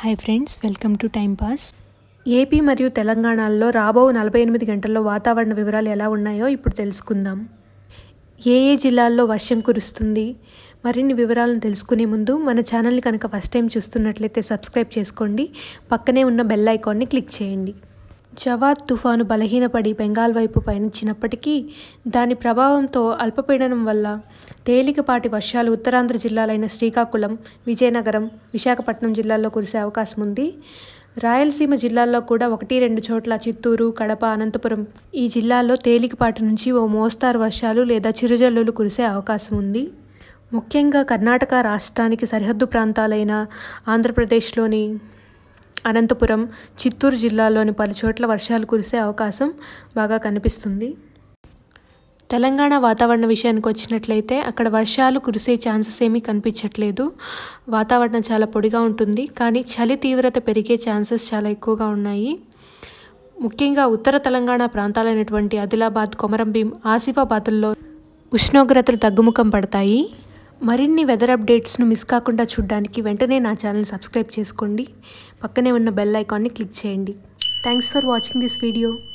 Hi friends, welcome to time pass. AP మరియు తెలంగాణలో రాబో 48 గంటల్లో వాతావరణ వివరాలు ఎలా ఉన్నాయో ఇప్పుడు తెలుసుకుందాం. ఏ జిల్లాల్లో వర్షం కురుస్తుంది? మరిన్ని వివరాలను తెలుసుకునే ముందు మన ఛానల్ని కనుక ఫస్ట్ టైం చూస్తున్నట్లయితే సబ్స్క్రైబ్ చేసుకోండి. పక్కనే ఉన్న బెల్ ఐకాన్ని క్లిక్ చేయండి. జవాద్ తుఫాను బలహీనపడి బెంగాల్ వైపు పయనించినప్పటికీ దాని ప్రభావంతో అల్పపీడనం వల్ల తేలికపాటి వర్షాలు ఉత్తరాంధ్ర జిల్లాలైన శ్రీకాకుళం, విజయనగరం, విశాఖపట్నం జిల్లాల్లో కురిసే అవకాశం ఉంది. రాయలసీమ జిల్లాల్లో కూడా 1-2 చోట్ల చిత్తూరు, కడప, అనంతపురం ఈ జిల్లాల్లో తేలికపాటి నుంచి ఓ మోస్తారు వర్షాలు లేదా చిరుజల్లులు కురిసే అవకాశం ఉంది. ముఖ్యంగా కర్ణాటక రాష్ట్రానికి సరిహద్దు ప్రాంతాలైన ఆంధ్రప్రదేశ్లోని అనంతపురం, చిత్తూరు జిల్లాలోని పలు చోట్ల వర్షాలు కురిసే అవకాశం బాగా కనిపిస్తుంది. తెలంగాణ వాతావరణ విషయానికి వచ్చినట్లయితే అక్కడ వర్షాలు కురిసే ఛాన్సెస్ ఏమీ కనిపించట్లేదు. వాతావరణం చాలా పొడిగా ఉంటుంది, కానీ చలి తీవ్రత పెరిగే ఛాన్సెస్ చాలా ఎక్కువగా ఉన్నాయి. ముఖ్యంగా ఉత్తర తెలంగాణ ప్రాంతాలైనటువంటి ఆదిలాబాద్, కొమరంభీం, ఆసిఫాబాద్లో ఉష్ణోగ్రతలు తగ్గుముఖం పడతాయి. మరిన్ని వెదర్ అప్డేట్స్ను మిస్ కాకుండా చూడడానికి వెంటనే నా ఛానల్ సబ్స్క్రైబ్ చేసుకోండి. పక్కనే ఉన్న బెల్ ఐకాన్ని క్లిక్ చేయండి. Thanks for watching this video.